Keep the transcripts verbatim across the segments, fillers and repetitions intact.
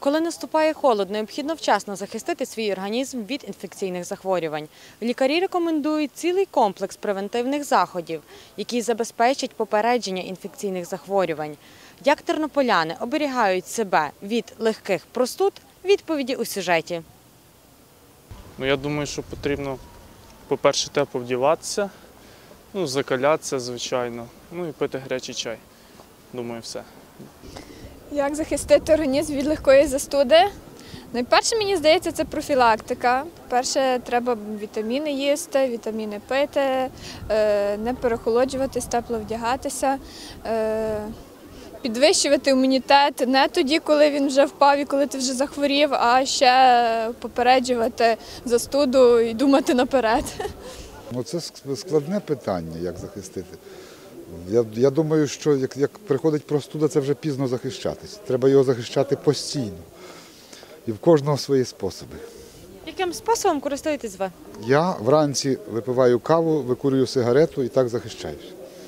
Коли наступає холод, необхідно вчасно захистити свій організм від інфекційних захворювань. Лікарі рекомендують цілий комплекс превентивних заходів, які забезпечать попередження інфекційних захворювань. Як тернополяни оберігають себе від легких простуд – відповіді у сюжеті. Ну, я думаю, що потрібно, по-перше, тепло вдіватися, ну, закалятися, звичайно, ну і пити гарячий чай. Думаю, все. Як захистити організм від легкої застуди? Найперше, мені здається, це профілактика. Перше, треба вітаміни їсти, вітаміни пити, не переохолоджуватись, тепло вдягатися, підвищувати імунітет не тоді, коли він вже впав і коли ти вже захворів, а ще попереджувати застуду і думати наперед. Ну, це складне питання, як захистити. Я, я думаю, що як, як приходить простуда, це вже пізно захищатись. Треба його захищати постійно. І в кожного свої способи. Яким способом користуєтесь ви? Я вранці випиваю каву, викурюю сигарету і так захищаюсь.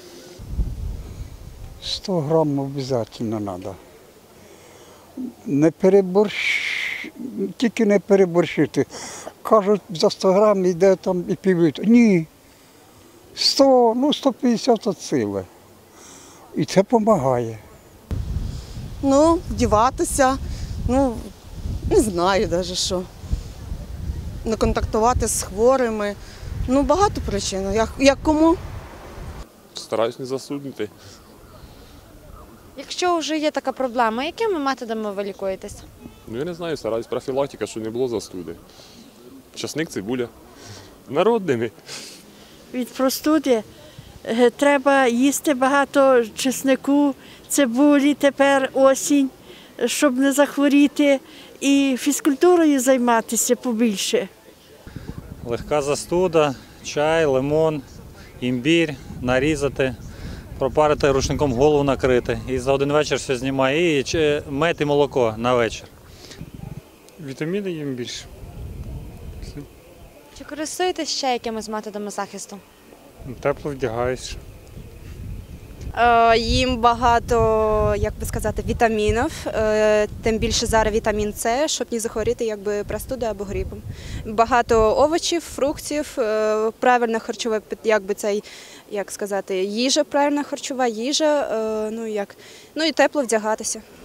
сто грам обов'язково треба. Не переборщ... Тільки не переборщити. Кажуть, за сто грам йде там і півлітра. Ні. сто, ну сто п'ятдесят від сили. І це допомагає. Ну, вдіватися, ну, не знаю навіть що. Не контактувати з хворими. Ну, багато причин. Як, як кому? Стараюсь не засудити. Якщо вже є така проблема, якими методами ви лікуєтесь? Ну, я не знаю, стараюсь профілактика, щоб не було застуди. Часник, цибуля. Народними. Від простуди треба їсти багато чеснику, цибулі, тепер осінь, щоб не захворіти, і фізкультурою займатися побільше. Легка застуда, чай, лимон, імбір, нарізати, пропарити рушником голову накрити. І за один вечір все знімає. І мед і молоко на вечір. Вітаміни їм більше. Чи користуєтесь ще якимись методами захисту? Тепло вдягаюсь. Їм багато, як би сказати, вітамінів, тим більше зараз вітамін С, щоб не захворіти якби простудою або грипом. Багато овочів, фруктів, правильна харчова, якби цей, як сказати, їжа, правильна харчова їжа, ну як, ну і тепло вдягатися.